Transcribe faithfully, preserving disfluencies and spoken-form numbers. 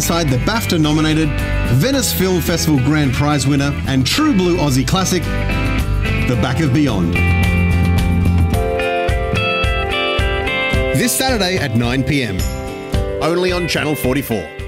alongside the BAFTA-nominated Venice Film Festival Grand Prize winner and true blue Aussie classic, The Back of Beyond. This Saturday at nine p m, only on Channel forty-four.